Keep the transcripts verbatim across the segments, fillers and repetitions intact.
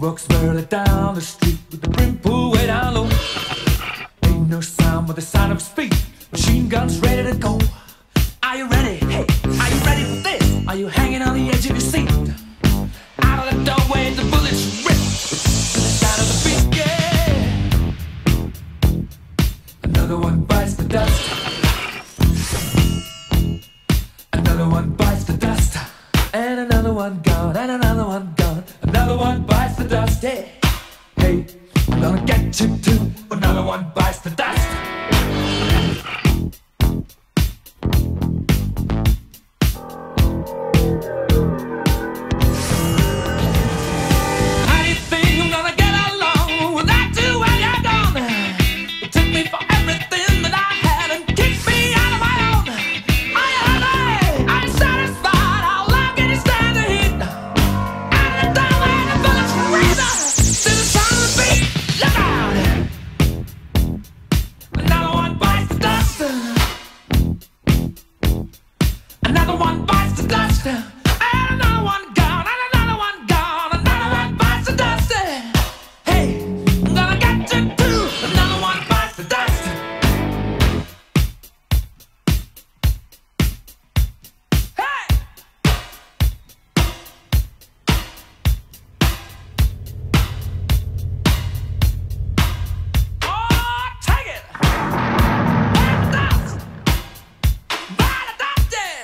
walks barely down the street with the brim pulled way down low. Ain't no sound but the sound of speed. Machine guns ready to go. Are you ready? Hey, are you ready for this? Are you hanging on the edge of your seat? Out of the doorway, the bullets rip to the sound of the beat. Yeah. Another one bites the dust. Another one bites the dust. And another one gone. And another one gone. Another one bites the dust. Yeah. Hey, I'm gonna get you too. Another one bites the dust. Another one bites the dust, and another one gone, and another one gone, another one bites the dust. Hey, I'm gonna get you too. Another one bites the dust. Hey, oh, take it. Bite the dust. Bite the dust. Yeah.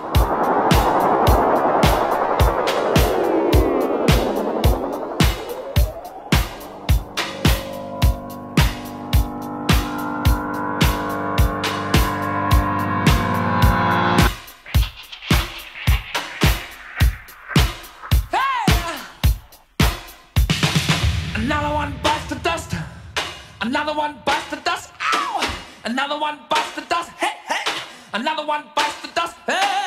Another one bites the dust. Another one bites the dust. Ow! Another one bites the dust. Hey, hey! Another one bites the dust. Hey!